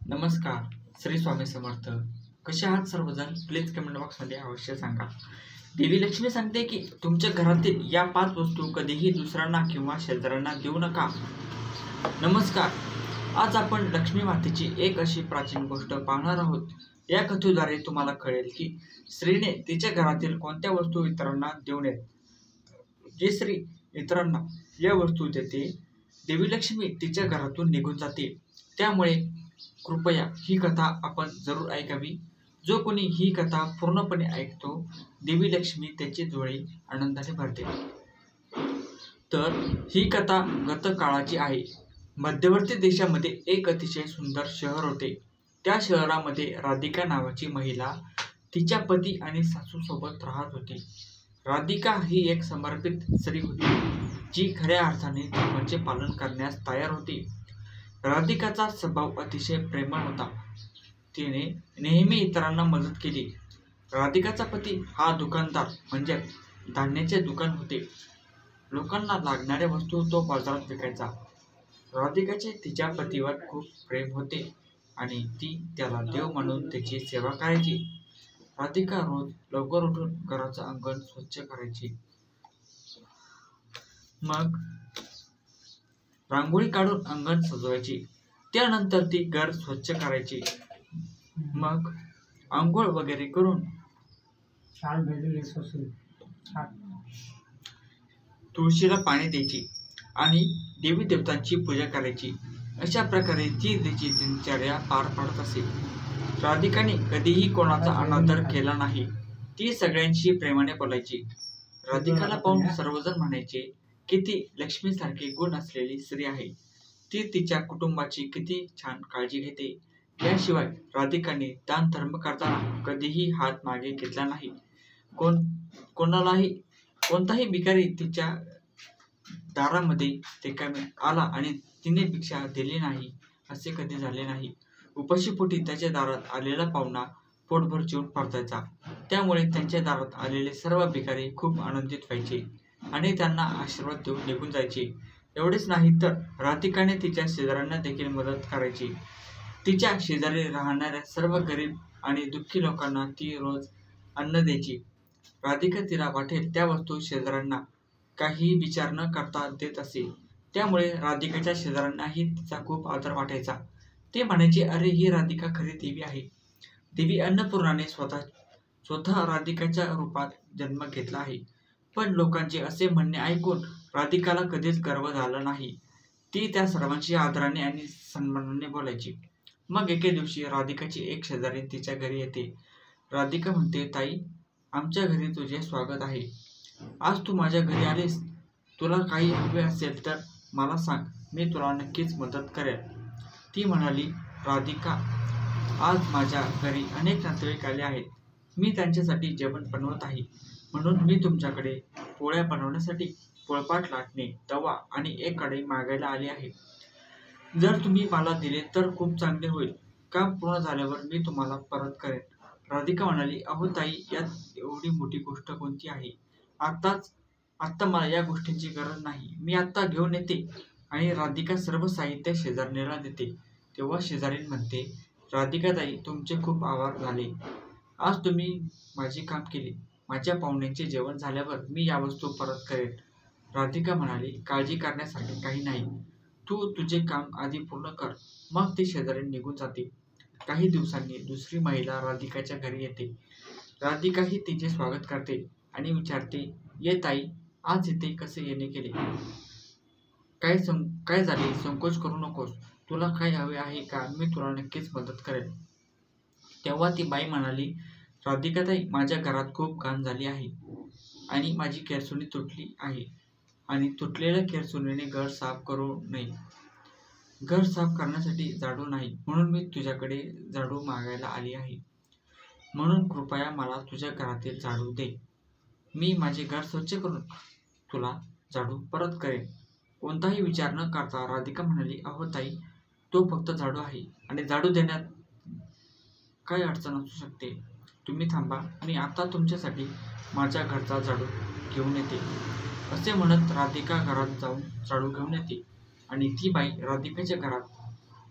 नमस्कार. श्री स्वामी समर्थ. कसे आहात सर्वजण? प्लीज कमेंट बॉक्समध्ये अवश्य सांगा. देवी लक्ष्मी सांगते की तुमच्या घरातील या 5 वस्तू कधीही दुसऱ्यांना किंवा शेजाऱ्यांना देऊ नका. नमस्कार. आज आपण लक्ष्मी मातेची एक अशी प्राचीन गोष्ट पाहणार आहोत. या कथेद्वारे तुम्हाला कळेल की स्त्रीने तिच्या घरातील कोणत्या वस्तू इतरांना देऊ नयेत. जी स्त्री इतरांना या वस्तू देते, देवी लक्ष्मी तिच्या घरातून निघून जाते. त्यामुळे कृपया ही कथा आपण जरूर ऐकावी. जो कोणी ही कथा पूर्णपणे ऐकतो, देवी लक्ष्मी त्याचे डोळे आनंदाने भरते. तर ही कथा गतकाळाची आहे. मध्यवर्ती देशामध्ये एक अतिशय सुंदर शहर होते. त्या शहरामध्ये राधिका नावाची महिला तिच्या पती आणि सासूसोबत राहत होती. राधिका ही एक समर्पित स्त्री होती, जी खऱ्या अर्थाने धर्माचे पालन करण्यास तयार होती. राधिकाचा स्वभाव अतिशय प्रेमळ होता. तिने नेहमी इतरांना मदत केली. राधिकाचा पती हा दुकानदार म्हणजे धान्याचे दुकान होते. लोकांना लागणाऱ्या वस्तू तो बाजारात विकायचा. राधिकाचे तिच्या पतीवर खूप प्रेम होते आणि ती त्याला देव मानून त्याची सेवा करायची. राधिका रोज लवकर उठून घराचं अंगण स्वच्छ करायची. मग रांगोळी काढून अंगण सजवायची. त्यानंतर ती घर स्वच्छ करायची. मग आंघोळ वगैरे करून तुळशीला पाणी द्यायची आणि देवी देवतांची पूजा करायची. अशा प्रकारे ती तिची दिनचर्या पार पाडत असे. राधिकाने कधीही कोणाचा अनादर केला नाही. ती सगळ्यांशी प्रेमाने बोलायची. राधिकाला पाहून सर्वजण म्हणायचे की ती लक्ष्मीसारखे गुण असलेली स्त्री आहे. ती तिच्या कुटुंबाची किती छान काळजी घेते. याशिवाय राधिकाने दान धर्म करताना कधीही हात मागे घेतला नाही. कोणताही भिकारी तिच्या दारामध्ये रिकामे आला आणि तिने भिक्षा दिली नाही असे कधी झाले नाही. उपाशीपोटी त्याच्या दारात आलेला पाहुणा पोटभर जेवून परतायचा. त्यामुळे त्यांच्या दारात आलेले सर्व भिकारी खूप आनंदित व्हायचे आणि त्यांना आशीर्वाद देऊन निघून जायचे. एवढेच नाही तर राधिकाने तिच्या शेजाऱ्यांना देखील मदत करायची. तिच्या शेजारी राहणाऱ्या सर्व गरीब आणि दुःखी लोकांना ती रोज अन्न द्यायची. राधिका तिला वाटेल त्या वस्तू शेजाऱ्यांना काहीही विचार न करता देत असे. त्यामुळे राधिकाच्या शेजाऱ्यांनाही तिचा खूप आदर वाटायचा. ते म्हणायचे, अरे ही राधिका खरी देवी आहे. देवी अन्नपूर्णाने स्वतः राधिकाच्या रूपात जन्म घेतला आहे. पण लोकांचे असे म्हणणे ऐकून राधिकाला कधीच गर्व झाला नाही. ती त्या सर्वांशी आदराने आणि सन्मानाने बोलायची. मग एके दिवशी राधिकाची एक शेजारी तिच्या घरी येते. राधिका म्हणते, ताई, आमच्या घरी तुझे स्वागत आहे. आज तू माझ्या घरी आलीस. तुला काही हवे असेल तर मला सांग, मी तुला नक्कीच मदत करेल. ती म्हणाली, राधिका, आज माझ्या घरी अनेक नातेवाईक आले आहेत. मी त्यांच्यासाठी जेवण बनवत आहे. म्हणून मी तुमच्याकडे पोळ्या बनवण्यासाठी पोळपाट, लाटणे, तवा आणि एक कढई मागायला आले आहे. जर तुम्ही मला दिले तर खूप चांगले होईल. काम पूर्ण झाल्यावर मी तुम्हाला परत करेन. राधिका म्हणाली, अहो ताई, यात एवढी मोठी गोष्ट कोणती आहे? आत्ता मला या गोष्टींची गरज नाही. मी आत्ता घेऊन येते. आणि राधिका सर्व साहित्य शेजारणीला देते. तेव्हा शेजारीण म्हणते, राधिकाताई, तुमचे खूप आभार झाले. आज तुम्ही माझे काम केले. माझ्या पाहुण्यांचे जेवण झाल्यावर मी या वस्तू परत करेन. राधिका म्हणाली, काळजी करण्यासारखे काही नाही. तू तुझे काम आधी पूर्ण कर. मग ती शेजारी निघून जाते. काही दिवसांनी दुसरी महिला राधिकाच्या घरी येते. राधिका ही तिचे स्वागत करते आणि विचारते, ये ताई, आज इथे कसे येणे केले? काय झाले? संकोच करू नकोस. तुला काय हवे आहे का? मी तुला नक्कीच मदत करेन. तेव्हा ती बाई म्हणाली, राधिकाताई, माझ्या घरात खूप घाण झाली आहे आणि माझी केरसुणी तुटली आहे आणि तुटलेल्या केरसुणीने घर साफ करू नये. घर साफ करण्यासाठी झाडू नाही, म्हणून मी तुझ्याकडे झाडू मागायला आली आहे. म्हणून कृपया मला तुझ्या घरातील झाडू दे. मी माझे घर स्वच्छ करून तुला झाडू परत करेन. कोणताही विचार न करता राधिका म्हणाली, अहो ताई, तो फक्त झाडू आहे आणि झाडू देण्यात काय अडचण असू शकते? तुम्ही थांबा आणि आता तुमच्यासाठी माझ्या घरचा झाडू घेऊन येते. असे म्हणत राधिका घरात जाऊन झाडू घेऊन येते आणि ती बाई राधिकाच्या घरात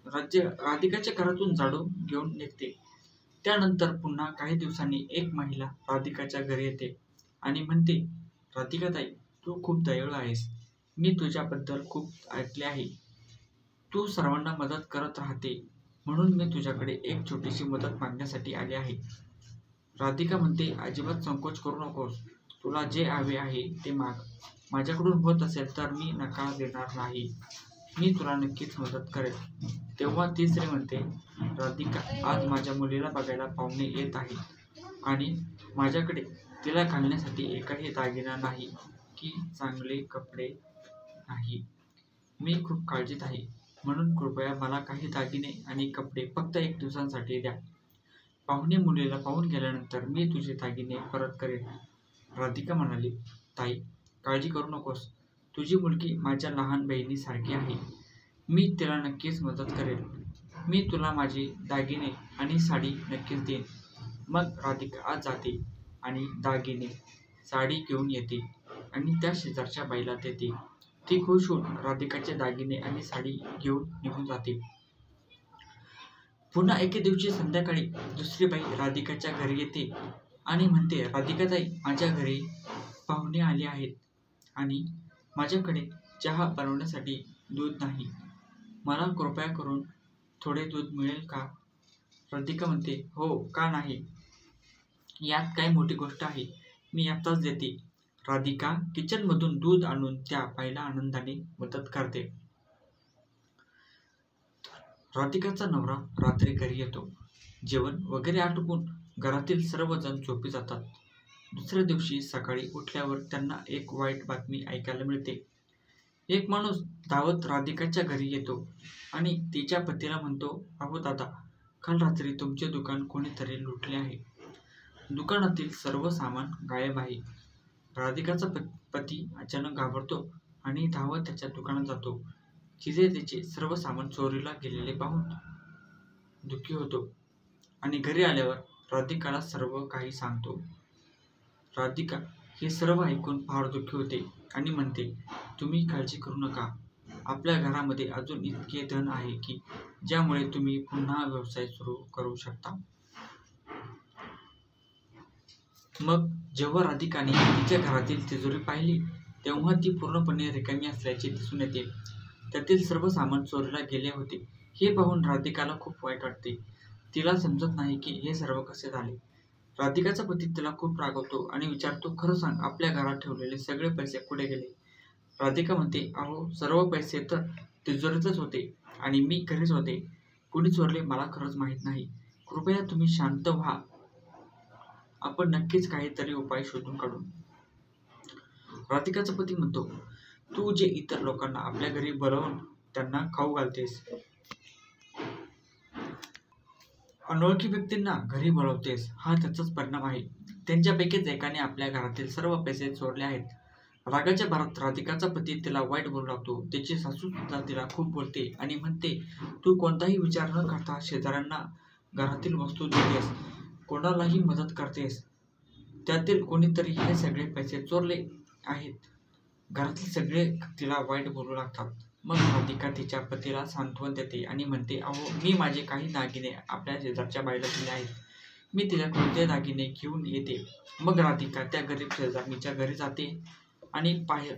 राधिकाच्या घरातून झाडू घेऊन निघते. त्यानंतर पुन्हा काही दिवसांनी एक महिला राधिकाच्या घरी येते आणि म्हणते, राधिकाताई, तू खूप दयाळू आहेस. मी तुझ्याबद्दल खूप ऐकले आहे. तू सर्वांना मदत करत राहते, म्हणून मी तुझ्याकडे एक छोटीशी मदत मागण्यासाठी आले आहे. राधिका म्हणते, अजिबात संकोच करू नकोस. तुला जे हवे आहे ते माग. माझ्याकडून होत असेल तर मी नकार देणार नाही. मी तुला नक्कीच मदत करेल. तेव्हा ती स्त्री म्हणते, राधिका, आज माझ्या मुलीला बघायला पाहुणे येत आहेत आणि माझ्याकडे तिला घालण्यासाठी एकही दागिना नाही की चांगले कपडे नाही. मी खूप काळजीत आहे, म्हणून कृपया मला काही दागिने आणि कपडे फक्त 1 दिवसांसाठी द्या. पाहुणे मुलीला पाहून गेल्यानंतर मी तुझे दागिने परत करेन. राधिका म्हणाली, ताई, काळजी करू नकोस. तुझी मुलगी माझ्या लहान बहिणीसारखी आहे. मी तिला नक्कीच मदत करेन. मी तुला माझे दागिने आणि साडी नक्कीच देईन. मग राधिका आज जाते आणि दागिने, साडी घेऊन येते आणि त्या शेजारच्या बाईला देते. ती खुश होऊन राधिकाचे दागिने आणि साडी घेऊन निघून जाते. पुन्हा एके दिवशी संध्याकाळी दुसरी बाई राधिकाच्या घरी येते आणि म्हणते, राधिकाताई, माझ्या घरी पाहुणे आले आहेत आणि माझ्याकडे चहा बनवण्यासाठी दूध नाही. मला कृपया करून थोडे दूध मिळेल का? राधिका म्हणते, हो, का नाही? यात काय मोठी गोष्ट आहे. मी आत्ताच देते. राधिका किचनमधून दूध आणून त्या बाईला आनंदाने मदत करते. राधिकाचा नवरा रात्री घरी येतो. जेवण वगैरे आटोपून घरातील सर्वजण झोपी जातात. दुसऱ्या दिवशी सकाळी उठल्यावर त्यांना एक वाईट बातमी ऐकायला मिळते. एक माणूस धावत राधिकाच्या घरी येतो आणि तिच्या पतीला म्हणतो, अहो दादा, काल रात्री तुमचे दुकान कोणीतरी लुटले आहे. दुकानातील सर्व सामान गायब आहे. राधिकाचा पती अचानक घाबरतो आणि धावत त्याच्या दुकानात जातो. तिथे त्याचे सर्व सामान चोरीला गेलेले पाहून दुःखी होतो आणि घरी आल्यावर राधिकाला सर्व काही सांगतो. राधिका हे सर्व ऐकून फार दुःखी होते आणि म्हणते, तुम्ही काळजी करू नका. आपल्या घरामध्ये अजून इतके धन आहे की ज्यामुळे तुम्ही पुन्हा व्यवसाय सुरू करू शकता. मग जेव्हा राधिकाने तिच्या घरातील तिजोरी पाहिली तेव्हा ती पूर्णपणे रिकामी असल्याचे दिसून येते. त्यातील सर्व सामान चोरीला गेले होते. हे पाहून राधिकाला खूप वाईट वाटते. तिला समजत नाही की हे सर्व कसे झाले. राधिकाचा पती तिला खूप रागवतो आणि विचारतो, खरं सांग, आपल्या घरात ठेवलेले सगळे पैसे कुठे गेले? राधिका म्हणते, अहो, सर्व पैसे तर तिजोरीतच होते आणि मी घरीच होते. कुणी चोरले मला खरंच माहीत नाही. कृपया तुम्ही शांत व्हा. आपण नक्कीच काहीतरी उपाय शोधून काढू. राधिकाचा पती म्हणतो, तू जे इतर लोकांना आपल्या घरी बोलावून त्यांना खाऊ घालतेस, अनोळखी व्यक्तींना घरी बोलावतेस, हा त्याचाच परिणाम आहे. त्यांच्यापैकीच एकाने आपल्या घरातील सर्व पैसे चोरले आहेत. रागाच्या भरात राधिकाचा पती तिला वाईट बोलू लागतो. तिची सासू सुद्धा तिला खूप बोलते आणि म्हणते, तू कोणताही विचार न करता शेजाऱ्यांना घरातील वस्तू देतेस, कोणालाही मदत करतेस. त्यातील कोणीतरी हे सगळे पैसे चोरले आहेत. घरातील सगळे तिला वाईट बोलू लागतात. मग राधिका तिच्या पतीला सांत्वन देते आणि म्हणते, अहो, मी माझे काही दागिने आपल्या शेजारच्या बाईला दिले आहेत. मी तिच्याकडून ते दागिने घेऊन येते. मग राधिका त्या गरीब शेजारणीच्या घरी जाते आणि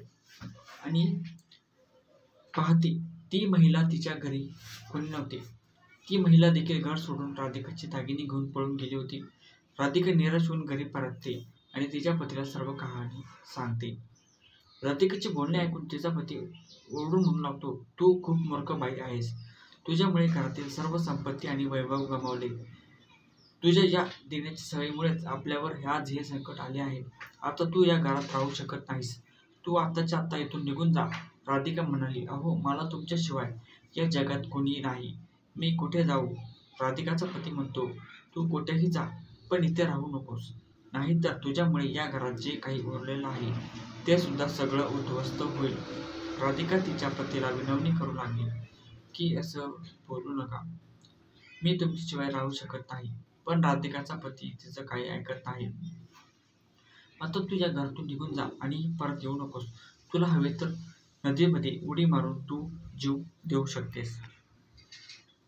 पाहते ती महिला तिच्या घरी कोणी नव्हते. ती महिला देखील घर सोडून राधिकाची दागिने घेऊन पळून गेली होती. राधिका निराश होऊन घरी परतते आणि तिच्या पतीला सर्व कहाणी सांगते. राधिकाचे बोलणे ऐकून तिचा पती ओरडून म्हणू लागतो, तू खूप मूर्ख बाई आहेस. तुझ्यामुळे घरातील सर्व संपत्ती आणि वैभव गमावले. तुझ्या या देण्याच्या सवयीमुळेच आपल्यावर आज हे संकट आले आहे. आता तू या घरात राहू शकत नाहीस. तू आत्ताच्या आत्ता इथून निघून जा. राधिका म्हणाली, अहो, मला तुमच्याशिवाय या जगात कोणीही नाही. मी कुठे जाऊ? राधिकाचा पती म्हणतो, तू कुठेही जा, पण इथे राहू नकोस. नाहीतर तुझ्यामुळे या घरात जे काही उरलेलं आहे ते सुद्धा सगळं उद्ध्वस्त होईल. राधिका तिच्या पतीला विनवणी करू लागली की असं बोलू नका. मी तुमच्याशिवाय राहू शकत नाही. पण राधिकाचा पती तिचं काही ऐकत नाही. आता तू या घरातून निघून जा आणि परत येऊ नकोस. तुला हवे तर नदीमध्ये उडी मारून तू जीव देऊ शकतेस.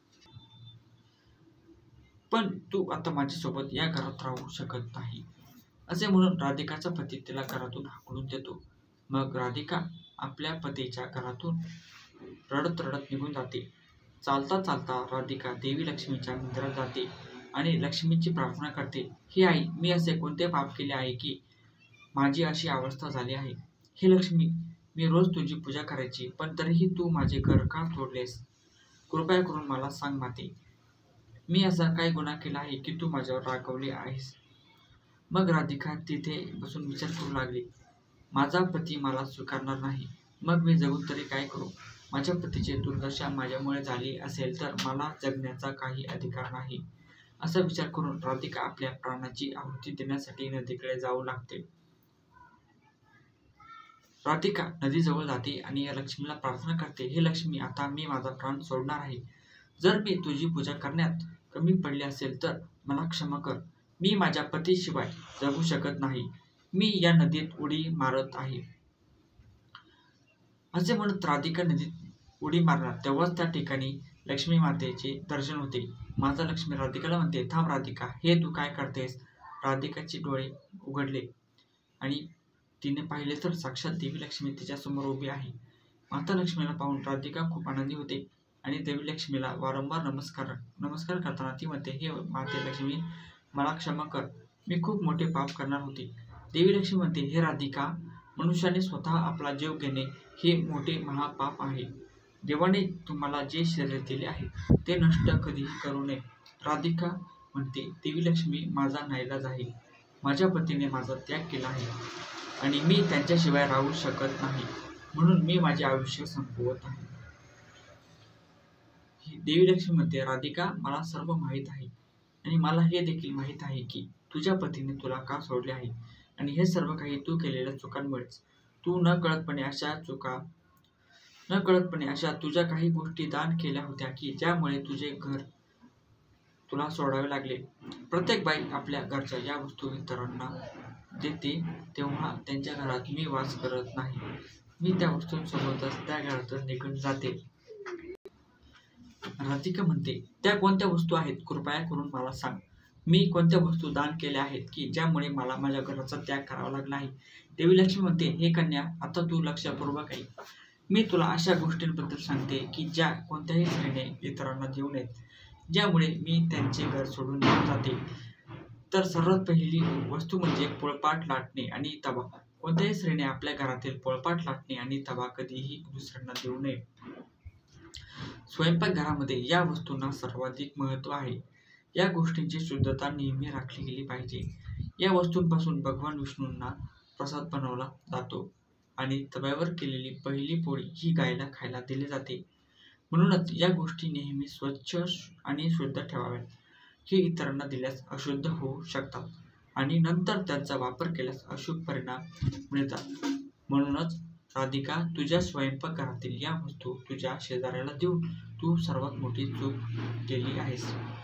पण तू आता माझ्यासोबत या घरात राहू शकत नाही. असे म्हणून राधिकाचा पती तिला घरातून हाकलून देतो. मग राधिका आपल्या पतीच्या घरातून रडत रडत निघून जाते. चालता चालता राधिका देवी लक्ष्मीच्या मंदिरात जाते आणि लक्ष्मीची प्रार्थना करते. हे आई, मी असे कोणते पाप केले आहे की माझी अशी अवस्था झाली आहे? हे लक्ष्मी, मी रोज तुझी पूजा करायची, पण तरीही तू माझे घर का तोडलेस? कृपया करून मला सांग माते. मी असा काय गुन्हा केला आहे की तू माझ्यावर रागवले आहेस? मग राधिका तिथे बसून विचार करू लागली. माझा पती मला स्वीकारणार नाही, मग मी जगून तरी काय करू? माझ्या पतीची दुर्दशा माझ्यामुळे झाली असेल तर मला जगण्याचा काही अधिकार नाही. असा विचार करून राधिका आपल्या प्राणाची आहुती देण्यासाठी नदीकडे जाऊ लागते. राधिका नदीजवळ जाते आणि या लक्ष्मीला प्रार्थना करते. हे लक्ष्मी, आता मी माझा प्राण सोडणार आहे. जर मी तुझी पूजा करण्यात कमी पडले असेल तर मला क्षमा कर. मी माझ्या पतीशिवाय जगू शकत नाही. मी या नदीत उडी मारत आहे. असे म्हणत राधिका नदीत उडी मारणार तेव्हाच त्या ठिकाणी लक्ष्मी मातेचे दर्शन होते. माता लक्ष्मी राधिकाला म्हणते, थांब राधिका, हे तू काय करतेस? राधिकाचे डोळे उघडले आणि तिने पाहिले तर साक्षात देवी लक्ष्मी तिच्यासमोर उभी आहे. माता लक्ष्मीला पाहून राधिका खूप आनंदी होते आणि देवी लक्ष्मीला वारंवार नमस्कार करताना ती म्हणते, हे माते लक्ष्मी, मला क्षमा कर. मी खूप मोठे पाप करणार होते. देवी लक्ष्मी म्हणते, हे राधिका, मनुष्याने स्वतः आपला जीव घेणे हे मोठे महापाप आहे. देवाने तुम्हाला जे शरीर दिले आहे ते नष्ट कधीही करू नये. राधिका म्हणते, देवी लक्ष्मी, माझा नाईलाज आहे. माझ्या पतीने माझा त्याग केला आहे आणि मी त्यांच्याशिवाय राहू शकत नाही, म्हणून मी माझे आयुष्य संपवत आहे. देवी लक्ष्मी म्हणते, राधिका, मला सर्व माहीत आहे आणि मला हे देखील माहीत आहे की तुझ्या पतीने तुला का सोडले आहे आणि हे सर्व काही तू केलेल्या चुकांमुळेच. तू नकळतपणे अशा तुझ्या काही गोष्टी दान केल्या होत्या की ज्यामुळे तुझे घर तुला सोडावे लागले. प्रत्येक बाई आपल्या घरच्या या वस्तू इतरांना देते तेव्हा त्यांच्या घरात मी वास करत नाही. मी त्या वस्तूंसोबतच त्या घरातून निघून जाते. राधिका म्हणते, त्या कोणत्या वस्तू आहेत? कृपया करून मला सांग. मी कोणत्या वस्तू दान केल्या आहेत की ज्यामुळे मला माझ्या घराचा त्याग करावा लागला आहे? देवी लक्ष्मी म्हणते, हे कन्या, आता तू लक्षपूर्वक ऐक. मी तुला अशा गोष्टींबद्दल सांगते की ज्या कोणत्याही स्त्रीने इतरांना देऊ नयेत, ज्यामुळे मी त्यांचे घर सोडून निघून जाते. तर सर्वात पहिली वस्तू म्हणजे पोळपाट, लाटणे आणि तवा. कोणत्याही स्त्रीने आपल्या घरातील पोळपाट, लाटणे आणि तवा कधीही दुसऱ्यांना देऊ नये. स्वयंपाकघरामध्ये या वस्तूंना सर्वाधिक महत्त्व आहे. या गोष्टींची शुद्धता नेहमी राखली गेली पाहिजे. या वस्तूंपासून भगवान विष्णूंना प्रसाद बनवला जातो आणि तव्यावर केलेली पहिली पोळी ही गायला खायला दिली जाते. म्हणूनच या गोष्टी नेहमी स्वच्छ आणि शुद्ध ठेवाव्यात. हे इतरांना दिल्यास अशुद्ध होऊ शकतात आणि नंतर त्यांचा वापर केल्यास अशुभ परिणाम मिळतात. म्हणूनच राधिका, तुझ्या स्वयंपाकघरातील या वस्तू तुझ्या शेजाऱ्याला देऊन तू सर्वात मोठी चूक केली आहेस.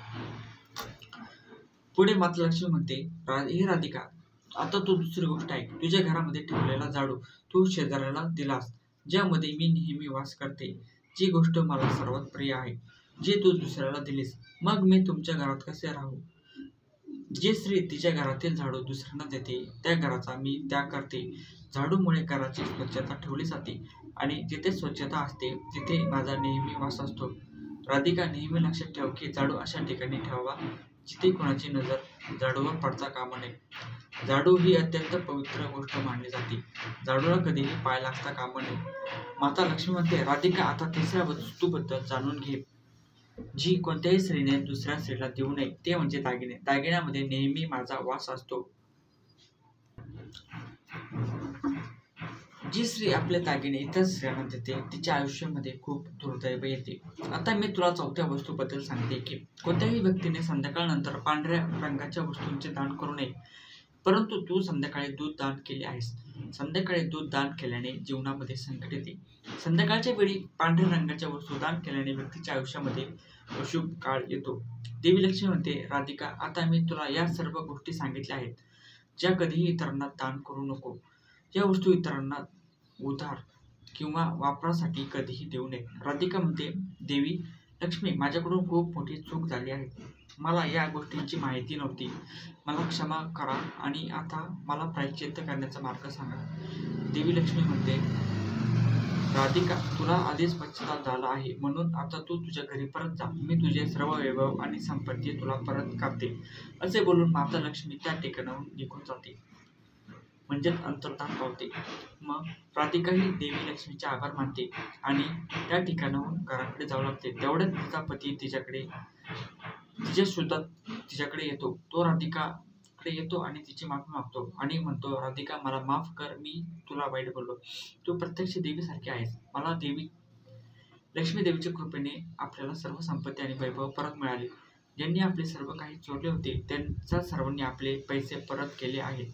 पुढे माता लक्ष्मी म्हणते, हे राधिका, आता तू दुसरी गोष्ट ऐक. तुझ्या घरामध्ये ठेवलेला झाडू तू शेजाऱ्याला दिलास, ज्यामध्ये मी नेहमी वास करते, जी गोष्ट मला सर्वात प्रिय आहे, जे तू दुसऱ्याला दिलीस, मग मी तुमच्या घरात कसे राहू? जी स्त्री तिच्या घरातील झाडू दुसऱ्यांना देते त्या घराचा मी त्याग करते. झाडूमुळे घराची स्वच्छता ठेवली जाते आणि जिथे स्वच्छता असते तिथे माझा नेहमी वास असतो. राधिका, नेहमी लक्षात ठेव की झाडू अशा ठिकाणी ठेवावा जिथे कोणाची नजर झाडूवर पडता कामा नये. झाडू ही अत्यंत पवित्र गोष्ट मानली जाते. झाडूला कधीही पाय लागता कामा नये. माता लक्ष्मी म्हणते, राधिका, आता तिसऱ्या वस्तूबद्दल जाणून घे जी कोणत्याही स्त्रीने दुसऱ्या स्त्रीला देऊ नये, ते म्हणजे दागिने. दागिन्यामध्ये नेहमी माझा वास असतो. जी स्त्री आपले दागिने इतर स्त्रियांना देते तिच्या आयुष्यामध्ये खूप दुर्दैव येते. आता मी तुला चौथ्या वस्तूबद्दल सांगते की कोणत्याही व्यक्तीने संध्याकाळनंतर पांढऱ्या रंगाच्या वस्तूंचे दान करू नये. परंतु तू संध्याकाळी दूध दान केले आहेस. संध्याकाळी दूध दान केल्याने जीवनामध्ये संकट येते. संध्याकाळच्या वेळी पांढऱ्या रंगाच्या वस्तू दान केल्याने व्यक्तीच्या आयुष्यामध्ये अशुभ काळ येतो. देवी लक्ष्मी म्हणते, राधिका, आता मी तुला या सर्व गोष्टी सांगितल्या आहेत ज्या कधीही इतरांना दान करू नको. या वस्तू इतरांना उधार किंवा वापरासाठी कधीही देऊ नये. राधिका म्हणते, देवी लक्ष्मी, माझ्याकडून खूप मोठी चूक झाली आहे. मला या गोष्टींची माहिती नव्हती. मला क्षमा करा आणि आता मला प्रायश्चित्त करण्याचा मार्ग सांगा. देवी लक्ष्मी म्हणते, राधिका, तुला आधीच पश्चाताप झाला आहे, म्हणून आता तू तुझ्या घरी परत जा. मी तुझे सर्व वैभव आणि संपत्ती तुला परत करते. असे बोलून माता लक्ष्मी त्या ठिकाणाहून निघून जाते, म्हणजेच अंतर्धान पावते. मग राधिकाही देवी लक्ष्मीचे आभार मानते आणि त्या ठिकाणाहून घराकडे जाऊ लागते. तेवढ्यात तिचा पती तिच्याकडे येतो. तो राधिकाकडे येतो आणि तिची माफी मागतो आणि म्हणतो, राधिका, मला माफ कर, मी तुला वाईट बोललो. तू प्रत्यक्ष देवीसारखी आहेस. मला लक्ष्मी देवीच्या कृपेने आपल्याला सर्व संपत्ती आणि वैभव परत मिळाले. ज्यांनी आपले सर्व काही चोरले होते त्यांचा सर्वांनी आपले पैसे परत केले आहेत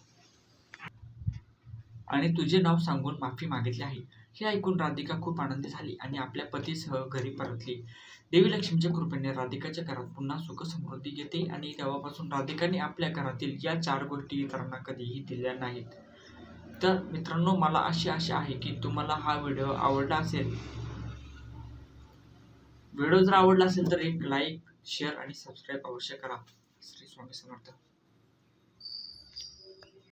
आणि तुझे नाव सांगून माफी मागितली आहे. हे ऐकून राधिका खूप आनंदी झाली आणि आपल्या पतीसह घरी परतली. देवी लक्ष्मीच्या कृपेने राधिकाच्या घरात पुन्हा सुख समृद्धी येते आणि तेव्हापासून राधिकाने आपल्या घरातील या 4 गोष्टी इतरांना कधीही दिल्या नाहीत. तर मित्रांनो, मला अशी आशा आहे की तुम्हाला हा व्हिडिओ आवडला असेल. व्हिडिओ जर आवडला असेल तर एक लाईक, शेअर आणि सबस्क्राईब अवश्य करा. श्री स्वामी समर्थ.